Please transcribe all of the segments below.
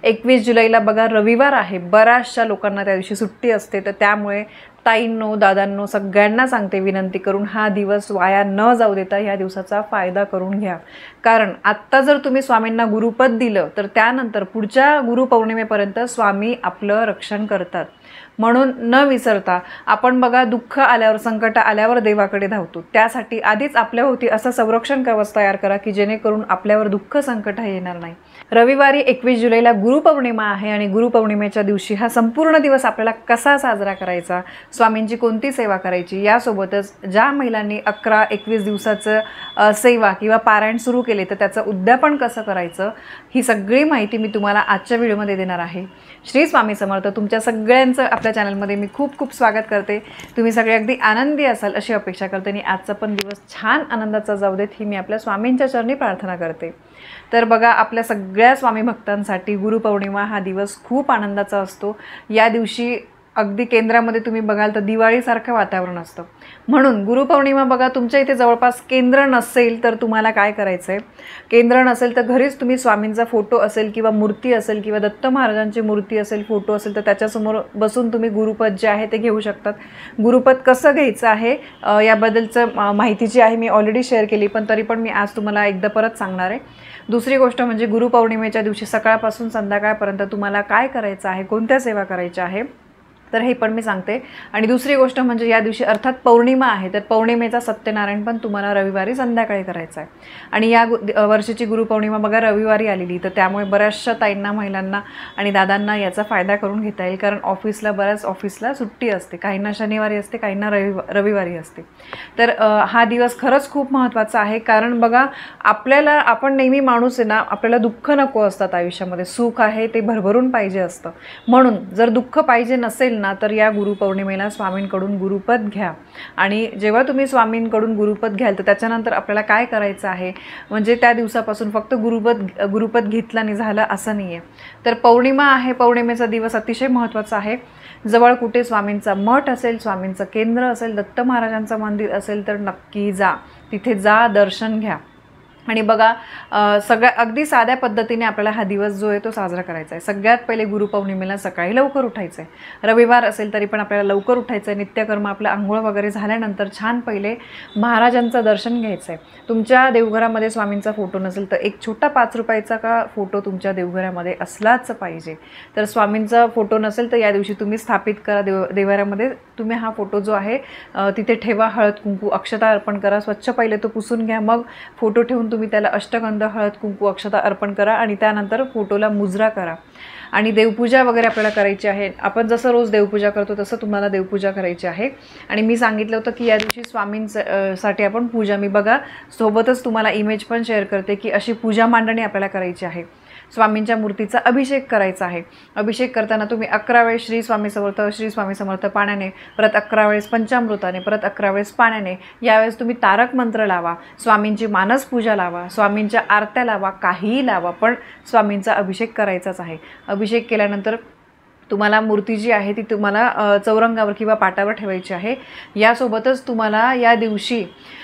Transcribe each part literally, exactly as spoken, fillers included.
एकवीस जुलैला बघा रविवार आहे, बऱ्याचशा लोकांना त्या दिवशी सुट्टी असते, तर त्यामुळे ताईंनो दादांनो सगळ्यांना सांगते विनंती करून हा दिवस वाया न जाऊ देता ह्या दिवसाचा फायदा करून घ्या। कारण आत्ता जर तुम्ही स्वामींना गुरुपद दिलं तर त्यानंतर पुढच्या गुरुपौर्णिमेपर्यंत स्वामी आपलं रक्षण करतात। म्हणून न विसरता आपण बघा दुःख आल्यावर संकट आल्यावर देवाकडे धावतो, त्यासाठी आधीच आपल्याभोवती असं संरक्षण कवच तयार करा की जेणेकरून आपल्यावर दुःख संकट येणार नाही। रविवारी एकवीस जुलैला गुरुपौर्णिमा आहे आणि गुरुपौर्णिमेच्या दिवशी हा संपूर्ण दिवस आपल्याला कसा साजरा करायचा, स्वामींची कोणती सेवा करायची, यासोबतच ज्या महिलांनी अकरा एकवीस दिवसाचं सेवा किंवा पारायण सुरू केले तर त्याचं उद्यापन कसं करायचं, ही सगळी माहिती मी तुम्हाला आजच्या व्हिडिओमध्ये देणार आहे। श्री स्वामी समर्थ। तुमच्या सगळ्यांचं आपल्या चॅनलमध्ये मी खूप खूप स्वागत करते। तुम्ही सगळे अगदी आनंदी असाल अशी अपेक्षा करते आणि आजचा पण दिवस छान आनंदाचा जाऊ देत ही मी आपल्या स्वामींच्या चरणी प्रार्थना करते। तर बघा आपल्या सगळ्या स्वामी भक्तांसाठी गुरुपौर्णिमा हा दिवस खूप आनंदाचा असतो। या दिवशी अगदी केंद्रामध्ये तुम्ही बघाल तर दिवाळीसारखं वातावरण असतं। म्हणून गुरुपौर्णिमा बघा तुमच्या इथे जवळपास केंद्र नसेल तर तुम्हाला काय करायचं आहे, केंद्र नसेल तर घरीच तुम्ही स्वामींचा फोटो असेल किंवा मूर्ती असेल किंवा दत्त महाराजांची मूर्ती असेल, फोटो असेल तर त्याच्यासमोर बसून तुम्ही गुरुपद जे आहे ते घेऊ शकतात। गुरुपद कसं घ्यायचं आहे याबद्दलचं माहिती जी आहे मी ऑलरेडी शेअर केली, पण तरी पण मी आज तुम्हाला एकदा परत सांगणार आहे। दुसरी गोष्ट म्हणजे गुरुपौर्णिमेच्या दिवशी सकाळपासून संध्याकाळपर्यंत तुम्हाला काय करायचं आहे, कोणत्या सेवा करायच्या आहे तर हे पण मी सांगते। आणि दुसरी गोष्ट म्हणजे या दिवशी अर्थात पौर्णिमा आहे, तर पौर्णिमेचा सत्यनारायण पण तुम्हाला रविवारी संध्याकाळी करायचा आहे। आणि या वर्षीची गुरुपौर्णिमा बघा रविवारी आलेली, तर त्यामुळे बऱ्याचशा ताईंना महिलांना आणि दादांना याचा फायदा करून घेता येईल। कारण ऑफिसला बऱ्याच ऑफिसला सुट्टी असते, काहींना शनिवारी असते, काहींना रविवा रविवारी असते। तर हा दिवस खरंच खूप महत्त्वाचा आहे। कारण बघा आपल्याला आपण नेहमी माणूस आहे ना, आपल्याला दुःख नको असतात आयुष्यामध्ये, सुख आहे ते भरभरून पाहिजे असतं। म्हणून जर दुःख पाहिजे नसेल ना तर या गुरुपौर्णिमेला स्वामींकडून गुरुपद घ्या। आणि जेव्हा तुम्ही स्वामींकडून गुरुपद घ्याल तर त्याच्यानंतर आपल्याला काय करायचं आहे, म्हणजे त्या दिवसापासून फक्त गुरुपद गुरुपद घेतला आणि झालं असं नाही आहे। तर पौर्णिमा आहे, पौर्णिमेचा दिवस अतिशय महत्त्वाचा आहे। जवळ कुठे स्वामींचा मठ असेल, स्वामींचं केंद्र असेल, दत्त महाराजांचं मंदिर असेल तर नक्की जा, तिथे जा, दर्शन घ्या। आणि बघा सगळ्या अगदी साध्या पद्धतीने आपल्याला हा दिवस जो आहे तो साजरा करायचा आहे। सगळ्यात पहिले गुरुपौर्णिमेला सकाळी लवकर उठायचं आहे। रविवार असेल तरी पण आपल्याला लवकर उठायचं आहे। नित्यकर्म आपलं आंघोळ वगैरे झाल्यानंतर छान पहिले महाराजांचं दर्शन घ्यायचं आहे। तुमच्या देवघरामध्ये स्वामींचा फोटो नसेल तर एक छोटा पाच रुपयाचा का फोटो तुमच्या देवघरामध्ये असलाच पाहिजे। तर स्वामींचा फोटो नसेल तर या दिवशी तुम्ही स्थापित करा देव देवघरामध्ये, तुम्ही हा फोटो जो आहे तिथे ठेवा, हळद कुंकू अक्षता अर्पण करा, स्वच्छ पहिले तो पुसून घ्या, मग फोटो ठेवून तुम्ही त्याला अष्टगंध, हळद कुंकू अक्षता अर्पण करा आणि त्यानंतर फोटोला मुजरा करा। आणि देवपूजा वगैरे आपल्याला करायची आहे। आपण जसं रोज देवपूजा करतो तसं तुम्हाला देवपूजा करायची आहे। आणि मी सांगितलं होतं की या दिवशी स्वामींसाठी आपण पूजा, मी बघा सोबतच तुम्हाला इमेज पण शेअर करते की अशी पूजा मांडणी आपल्याला करायची आहे। स्वामींच्या मूर्तीचा अभिषेक करायचा आहे। अभिषेक करताना तुम्ही अकरा वेळेस श्री स्वामी समर्थ, श्री स्वामी समर्थ पाण्याने, परत अकरा वेळेस पंचामृताने, परत अकरा वेळेस पाण्याने, यावेळेस तुम्ही तारक मंत्र लावा, स्वामींची मानस पूजा लावा, स्वामींच्या आरत्या लावा, काहीही लावा, पण स्वामींचा अभिषेक करायचाच आहे। अभिषेक केल्यानंतर तुम्हाला मूर्ती जी आहे ती तुम्हाला चौरंगावर किंवा पाटावर ठेवायची आहे। यासोबतच तुम्हाला या दिवशी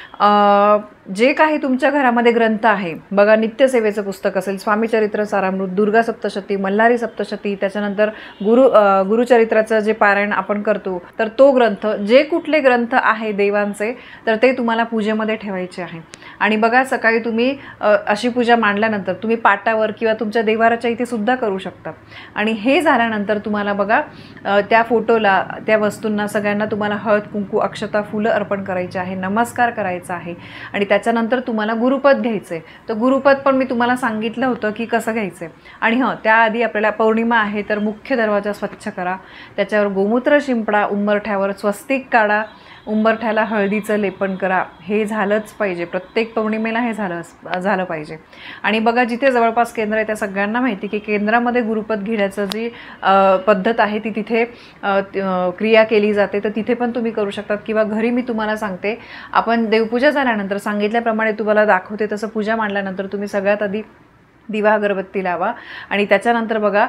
जे काही तुमच्या घरामध्ये ग्रंथ आहे बघा, नित्यसेवेचं पुस्तक असेल, स्वामीचरित्र सारामृत, दुर्गा सप्तशती, मल्हारी सप्तशती, त्याच्यानंतर गुरु गुरुचरित्राचं जे पारायण आपण करतो तर तो ग्रंथ, जे कुठले ग्रंथ आहे देवांचे तर ते तुम्हाला पूजेमध्ये ठेवायचे आहे। आणि बघा सकाळी तुम्ही अशी पूजा मांडल्यानंतर तुम्ही पाटावर किंवा तुमच्या देवाराच्या इथे सुद्धा करू शकता। आणि हे झाल्यानंतर तुम्हाला बघा त्या फोटोला, त्या वस्तूंना सगळ्यांना तुम्हाला हळद कुंकू अक्षता फुलं अर्पण करायचे आहे, नमस्कार करायचा आहे। आणि त्याच्यानंतर तुम्हाला गुरुपद घ्यायचं आहे। तर गुरुपद पण मी तुम्हाला सांगितलं होतं की कसं घ्यायचं आहे। आणि हां, त्याआधी आपल्याला पौर्णिमा आहे तर मुख्य दरवाजा स्वच्छ करा, त्याच्यावर गोमूत्र शिंपडा, उंबरठ्यावर स्वस्तिक काढा, उंबरठ्याला हळदीचं लेपन करा। हे झालंच पाहिजे, प्रत्येक पौर्णिमेला हे झालं झालं पाहिजे। आणि बघा जिथे जवळपास केंद्र आहे त्या सगळ्यांना माहिती की केंद्रामध्ये गुरुपद घेण्याचं जी पद्धत आहे ती तिथे क्रिया केली जाते, तर तिथे पण तुम्ही करू शकता किंवा घरी मी तुम्हाला सांगते, आपण देवपूजा झाल्यानंतर सांगितल्याप्रमाणे तुम्हाला दाखवते तसं पूजा मांडल्यानंतर तुम्ही सगळ्यात आधी दिवा अगरबत्ती लावा. आणि त्याच्यानंतर बघा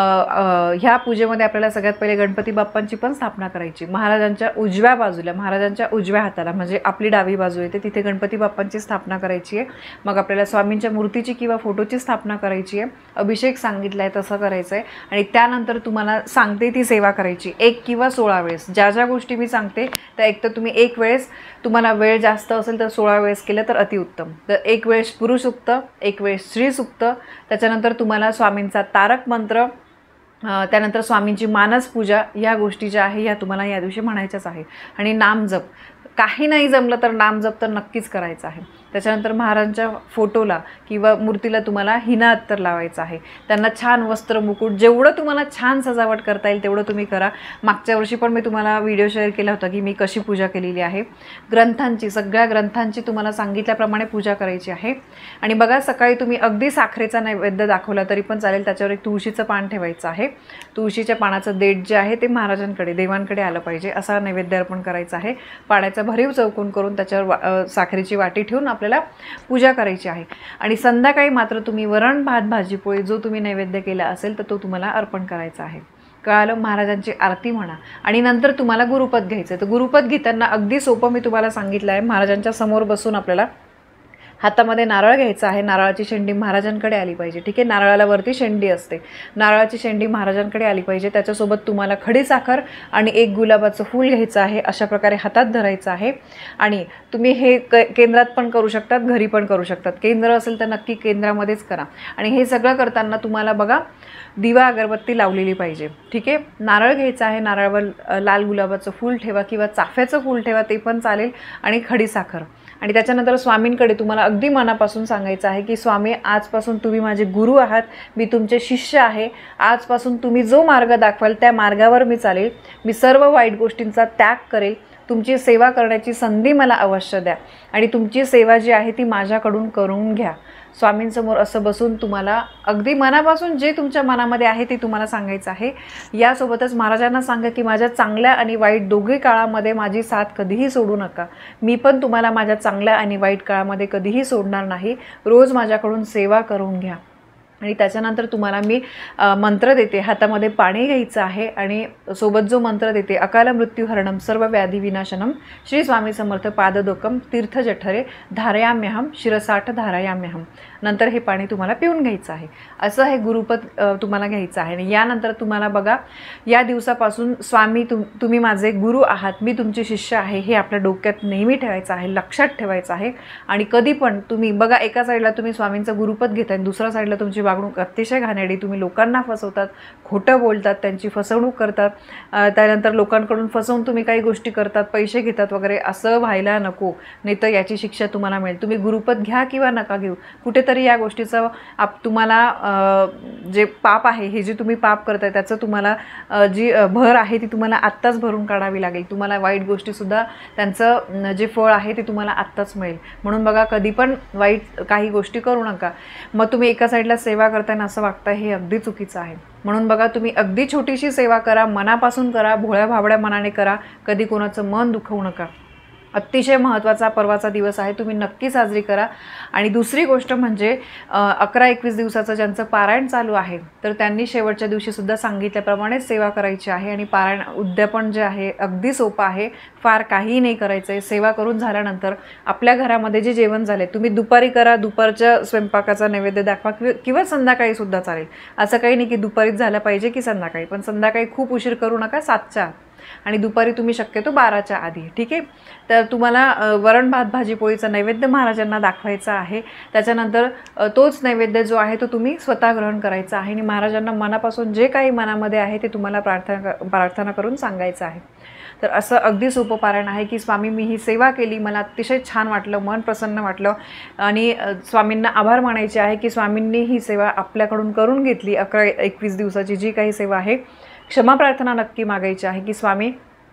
ह्या पूजेमध्ये आपल्याला सगळ्यात पहिले गणपती बाप्पांची पण स्थापना करायची. महाराजांच्या उजव्या बाजूला, महाराजांच्या उजव्या हाताला म्हणजे आपली डावी बाजू येते तिथे गणपती बाप्पांची स्थापना करायची आहे. मग आपल्याला स्वामींच्या मूर्तीची किंवा फोटोची स्थापना करायची आहे. अभिषेक सांगितला आहे तसं करायचं आहे. आणि त्यानंतर तुम्हाला सांगते ती सेवा करायची एक किंवा सोळा वेळेस. ज्या ज्या गोष्टी मी सांगते त्या एक तर तुम्ही एक वेळेस, तुम्हाला वेळ जास्त असेल तर सोळा वेळेस केलं तर अतिउत्तम. तर एक वेळेस पुरुषसुक्त, एक वेळेस श्रीसुक्त, त्याच्यानंतर तुम्हाला स्वामींचा तारक मंत्र, त्यानंतर स्वामींची मानस पूजा, या गोष्टी ज्या आहे ह्या तुम्हाला या दिवशी म्हणायच्याच आहे. आणि नामजप, काही नाही जमलं तर नामजप तर नक्कीच करायचं आहे. त्याच्यानंतर महाराजांच्या फोटोला किंवा मूर्तीला तुम्हाला हिना अत्तर लावायचं आहे. त्यांना छान वस्त्र, मुकुट, जेवढं तुम्हाला छान सजावट करता येईल तेवढं तुम्ही करा. मागच्या वर्षी पण मी तुम्हाला व्हिडिओ शेअर केला होता की मी कशी पूजा केलेली आहे. ग्रंथांची, सगळ्या ग्रंथांची तुम्हाला सांगितल्याप्रमाणे पूजा करायची आहे. आणि बघा सकाळी तुम्ही अगदी साखरेचा नैवेद्य दाखवला तरी पण चालेल, त्याच्यावर एक तुळशीचं पान ठेवायचं आहे. तुळशीच्या पानाचं देठ जे आहे ते महाराजांकडे, देवांकडे आलं पाहिजे असा नैवेद्य अर्पण करायचा आहे. पाण्याचा भरीव चौकोन करून त्याच्यावर साखरेची वाटी ठेवून आपल्याला पूजा करायची आहे. आणि संध्याकाळी मात्र तुम्ही वरण भात भाजी पोळी जो तुम्ही नैवेद्य केला असेल तर तो तुम्हाला अर्पण करायचा आहे. कळालं? महाराजांची आरती म्हणा. आणि नंतर तुम्हाला गुरुपद घ्यायचं आहे. तर गुरुपद घेताना अगदी सोपं मी तुम्हाला सांगितलं आहे. महाराजांच्या समोर बसून आपल्याला हातामध्ये नारळ घ्यायचा आहे. नारळाची शेंडी महाराजांकडे आली पाहिजे. ठीक आहे, नारळाला वरती शेंडी असते, नारळाची शेंडी महाराजांकडे आली पाहिजे. त्याच्यासोबत तुम्हाला खडी साखर आणि एक गुलाबाचं फूल घ्यायचं आहे. अशा प्रकारे हातात धरायचं आहे. आणि तुम्ही हे क केंद्रात पण करू शकतात, घरी पण करू शकतात. केंद्र असेल तर नक्की केंद्रामध्येच करा. आणि हे सगळं करताना तुम्हाला बघा दिवा अगरबत्ती लावलेली पाहिजे. ठीक आहे, नारळ घ्यायचा आहे, नारळावर लाल गुलाबाचं फूल ठेवा किंवा चाफ्याचं फूल ठेवा ते पण चालेल. आणि खडी साखर. आणि त्याच्यानंतर स्वामींकडे तुम्हाला अगदी मनापासून सांगायचं आहे की स्वामी, आजपासून तुम्ही माझे गुरु आहात, मी तुमचे शिष्य आहे. आजपासून तुम्ही जो मार्ग दाखवाल त्या मार्गावर मी चालेल. मी सर्व वाईट गोष्टींचा त्याग करेल. तुमची सेवा करण्याची संधी मला अवश्य द्या. आणि तुमची सेवा जी आहे ती माझ्याकडून करून घ्या. स्वामींसमोर असं बसून तुम्हाला अगदी मनापासून जे तुमच्या मनामध्ये आहे ते तुम्हाला सांगायचं आहे. यासोबतच महाराजांना सांगा की माझ्या चांगल्या आणि वाईट दोघी काळामध्ये माझी साथ कधीही सोडू नका. मी पण तुम्हाला माझ्या चांगल्या आणि वाईट काळामध्ये कधीही सोडणार नाही. रोज माझ्याकडून सेवा करून घ्या. आणि त्याच्यानंतर तुम्हाला मी मंत्र देते. हातामध्ये पाणी घ्यायचं आहे आणि सोबत जो मंत्र देते, अकाल मृत्यूहरणम सर्व व्याधी विनाशनम श्री स्वामी समर्थ पाददोकम तीर्थ जठरे धारयाम्यहम शिरसाठ धारयाम्यहम. नंतर हे पाणी तुम्हाला पिऊन घ्यायचं आहे. असं हे गुरुपद तुम्हाला घ्यायचं आहे. आणि यानंतर तुम्हाला बघा या दिवसापासून स्वामी तुम तुम्ही माझे गुरु आहात, मी तुमचे शिष्य आहे हे आपल्या डोक्यात नेहमी ठेवायचं आहे, लक्षात ठेवायचं आहे. आणि कधी पण तुम्ही बघा एका साईडला तुम्ही स्वामींचं गुरुपद घेताय, दुसऱ्या साईडला तुमची वागणूक अतिशय घाणेरडी, तुम्ही लोकांना फसवतात, खोटं बोलतात, त्यांची फसवणूक करतात. त्यानंतर लोकांकडून फसवून तुम्ही काही गोष्टी करतात, पैसे घेतात वगैरे. असं व्हायला नको, नाही तर याची शिक्षा तुम्हाला मिळेल. तुम्ही गुरुपद घ्या किंवा नका घेऊ, कुठेतरी या गोष्टीचं आप तुम्हाला जे पाप आहे, हे जे तुम्ही पाप करताय त्याचं तुम्हाला जी भर आहे ती तुम्हाला आत्ताच भरून काढावी लागेल. तुम्हाला वाईट गोष्टीसुद्धा त्यांचं जे फळ आहे ते तुम्हाला आत्ताच मिळेल. म्हणून बघा कधी पण वाईट काही गोष्टी करू नका. मग तुम्ही एका साईडला सेवा करताना असं वागताय, हे अगदी चुकीचं आहे. म्हणून बघा तुम्ही अगदी छोटीशी सेवा करा, मनापासून करा, भोळ्या भाबड्या मनाने करा, कधी कोणाचं मन दुखवू नका. अतिशय महत्त्वाचा पर्वाचा दिवस आहे, तुम्ही नक्की साजरी करा. आणि दुसरी गोष्ट म्हणजे अकरा एकवीस दिवसाचं ज्यांचं पारायण चालू आहे तर त्यांनी शेवटच्या दिवशीसुद्धा सांगितल्याप्रमाणे सेवा करायची आहे. आणि पारायण उद्यापन जे आहे अगदी सोपं आहे, फार काहीही नाही करायचं आहे. सेवा करून झाल्यानंतर आपल्या घरामध्ये जे जेवण झाले तुम्ही दुपारी करा, दुपारच्या स्वयंपाकाचा नैवेद्य दाखवा किंवा संध्याकाळीसुद्धा चालेल. असं काही नाही की दुपारीच झालं पाहिजे की संध्याकाळी, पण संध्याकाळी खूप उशीर करू नका, सातच्या आणि दुपारी तुम्ही शक्यतो बाराच्या आधी. ठीक आहे, तर तुम्हाला वरण भात भाजी पोळीचा नैवेद्य महाराजांना दाखवायचा आहे. त्याच्यानंतर तोच नैवेद्य जो आहे तो तुम्ही स्वतः ग्रहण करायचा आहे. आणि महाराजांना मनापासून जे काही मनामध्ये आहे ते तुम्हाला प्रार्थना प्रार्थना करून सांगायचं आहे. तर असं अगदी सोपं पारायण आहे की स्वामी मी ही सेवा केली, मला अतिशय छान वाटलं, मन प्रसन्न वाटलं. आणि स्वामींना आभार मानायचे आहे की स्वामींनी ही सेवा आपल्याकडून करून घेतली. अकरा एकवीस दिवसाची जी काही सेवा आहे, क्षमा प्रार्थना नक्की मागायची आहे की स्वामी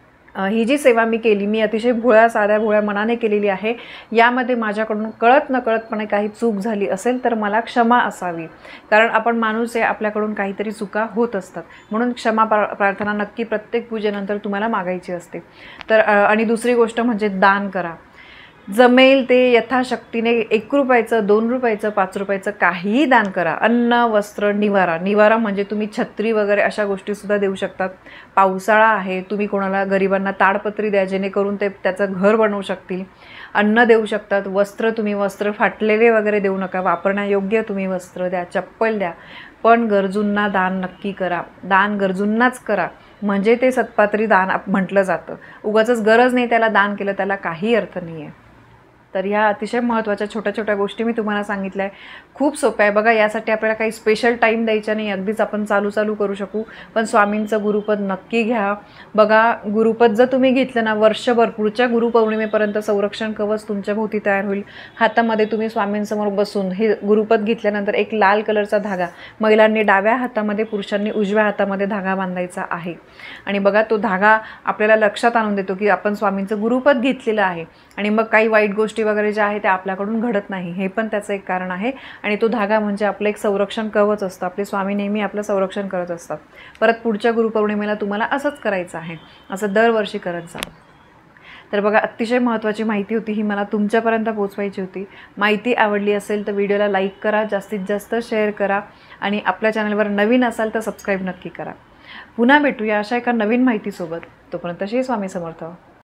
ही जी सेवा मी केली, मी अतिशय भोळ्या साध्या भोळ्या मनाने केलेली आहे, यामध्ये माझ्याकडून कळत नकळतपणे काही चूक झाली असेल तर मला क्षमा असावी. कारण आपण माणूस आहे, आपल्याकडून काहीतरी चुका होत असतात. म्हणून क्षमा प्रार्थना नक्की प्रत्येक पूजेनंतर तुम्हाला मागायची असते. तर आणि दुसरी गोष्ट म्हणजे दान करा. जमेल ते यथाशक्तीने एक रुपयाचं, दोन रुपयाचं, पाच रुपयाचं काहीही दान करा. अन्न, वस्त्र, निवारा. निवारा म्हणजे तुम्ही छत्री वगैरे अशा गोष्टीसुद्धा देऊ शकतात. पावसाळा आहे, तुम्ही कोणाला गरिबांना ताडपत्री द्या जेणेकरून ते त्याचं घर बनवू शकतील. अन्न देऊ शकतात. वस्त्र, तुम्ही वस्त्र फाटलेले वगैरे देऊ नका, वापरण्यायोग्य तुम्ही वस्त्र द्या, चप्पल द्या. पण गरजूंना दान नक्की करा. दान गरजूंनाच करा, म्हणजे ते सत्पात्री दान म्हटलं जातं. उगाचच गरज नाही त्याला दान केलं त्याला काही अर्थ नाही आहे. तर ह्या अतिशय महत्त्वाच्या छोट्या छोट्या गोष्टी मी तुम्हाला सांगितल्या आहे. खूप सोप्या आहे बघा. यासाठी आपल्याला काही स्पेशल टाईम द्यायचा नाही, अगदीच आपण चालू चालू करू शकू. पण स्वामींचं गुरुपद नक्की घ्या. बघा, गुरुपद जर तुम्ही घेतलं ना, वर्षभर पुढच्या गुरुपौर्णिमेपर्यंत संरक्षण कवच तुमच्या भोवती तयार होईल. हातामध्ये तुम्ही स्वामींसमोर बसून हे गुरुपद घेतल्यानंतर एक लाल कलरचा धागा, महिलांनी डाव्या हातामध्ये, पुरुषांनी उजव्या हातामध्ये धागा बांधायचा आहे. आणि बघा, तो धागा आपल्याला लक्षात आणून देतो की आपण स्वामींचं गुरुपद घेतलेलं आहे. आणि मग काही वाईट गोष्टी वगैरे ज्या आहे त्या आपल्याकडून घडत नाही, हे पण त्याचं एक कारण आहे. आणि तो धागा म्हणजे आपलं एक संरक्षण कवच असतं. आपले स्वामी नेहमी आपलं संरक्षण करत असतात. परत पुढच्या गुरुपौर्णिमेला तुम्हाला असंच करायचं आहे, असं दरवर्षी करत जा. तर बघा, अतिशय महत्त्वाची माहिती होती ही, मला तुमच्यापर्यंत पोहोचवायची होती. माहिती आवडली असेल तर व्हिडिओला लाईक करा, जास्तीत जास्त शेअर करा आणि आपल्या चॅनलवर नवीन असाल तर सबस्क्राईब नक्की करा. पुन्हा भेटूया अशा एका नवीन माहितीसोबत. तोपर्यंत श्री स्वामी समर्थ.